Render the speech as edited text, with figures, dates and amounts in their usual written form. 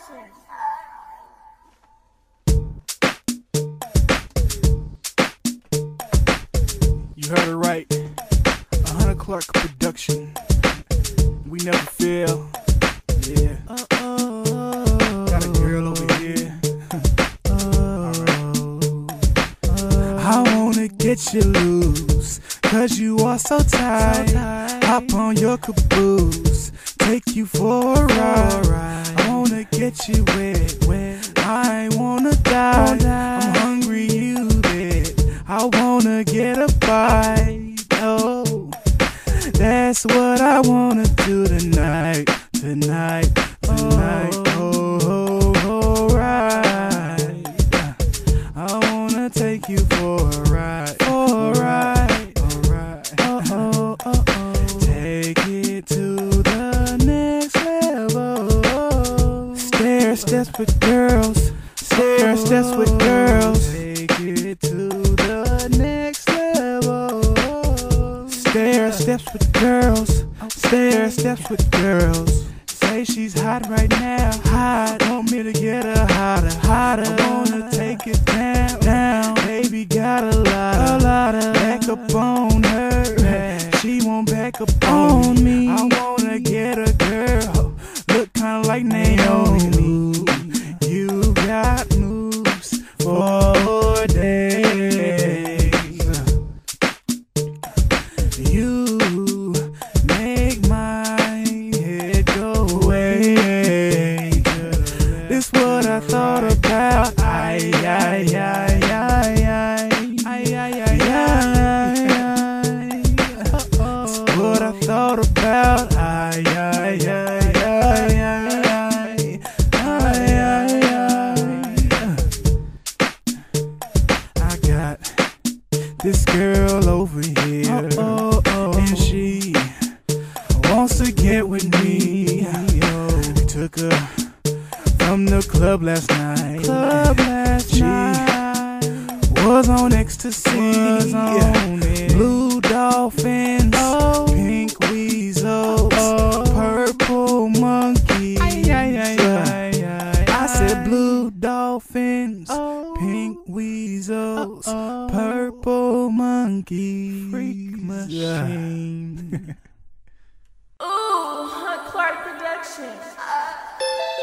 Production. You heard it right. 100 Clark Production. We never fail. Yeah. Got a girl over here. I wanna get you loose, 'cause you are so tight. Hop on your caboose, take you for a ride. I wanna get you wet. I ain't wanna die. I'm hungry, you bet. I wanna get a bite. Oh, that's what I wanna do tonight. Oh, right. I wanna take you for a ride. Take it to the next level. Stair steps with girls. Steps with girls. Take it to the next level. Steps with girls. Steps with girls. Say she's hot right now. Hot. Want me to get her hotter. I wanna take it down. Baby got a lot of back up on her. She won't back up on me. I wanna get a girl. Look kinda like Naomi. You got moves for days. You make my head go away. This what I thought about. What I thought about. I got this girl over here, and she wants to get with me. Took her from the club last night. She was on ecstasy, blue dolphins, pink weasels, purple monkeys. I said blue dolphins, pink weasels, purple monkeys. Freak machine. Ooh, Clark Production.